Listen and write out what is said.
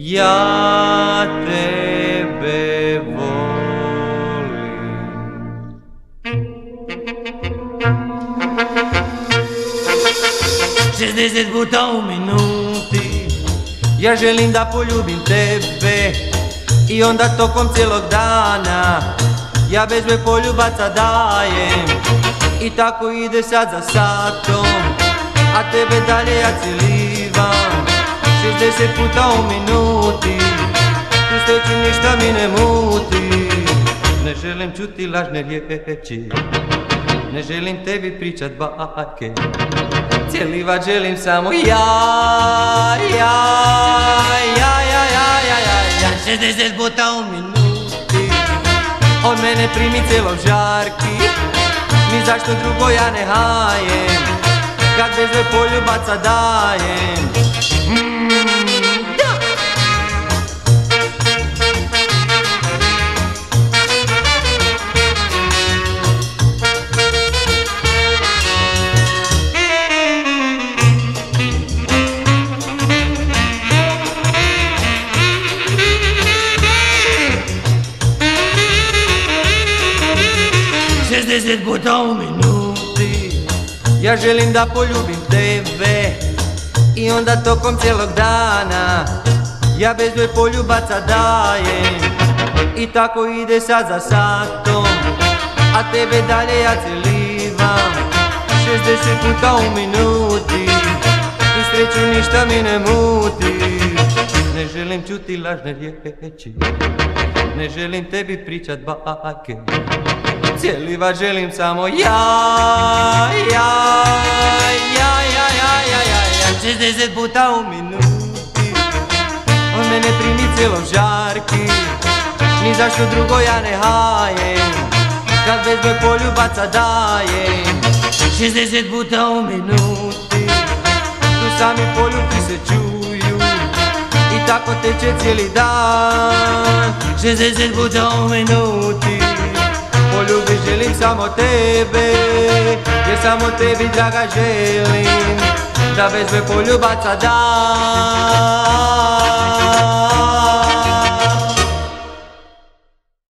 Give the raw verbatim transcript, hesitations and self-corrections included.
ja tebe volim. šezdeset puta u minuti ja želim da poljubim tebe i onda tokom cijelog dana ja bezbroj poljubaca dajem i tako ide sad za satom, a tebe dalje ja cilivam šezdeset puta u minuti, tu steći ništa mi ne muti. Ne želim čuti lažne riječi, ne želim tebi pričat bajke, cjelivat želim samo ja, ja, ja, ja, ja, ja, ja, ja. šezdeset puta u minuti, od mene primi cijelog žarki, ni zašto drugo ja ne hajem, kad bezbroj poljubaca dajem. Mm, da. šezdeset puta u minuti ja želim da poljubim tebe i onda tokom cijelog dana ja bezbroj poljubaca dajem i tako ide sad za satom, a tebe dalje ja cilivam šezdeset puta u minuti, tu sreću ništa mi ne muti. Ne želim čuti lažne riječi, ne želim tebi pričat bajke, cjelivat želim samo ja, ja, ja, ja, ja, ja, ja, ja. šezdeset puta u minuti, od mene primi cijelo žarki, ni zašto drugo ja ne hajem, kad bezbroj poljubaca dajem. šezdeset puta u minuti, tu sami poljubi se čuju i tako teče cijeli dan. šezdeset puta u minuti, poljubit želim samo tebe, jer samo tebi draga želim da bezbroj poljubaca dam.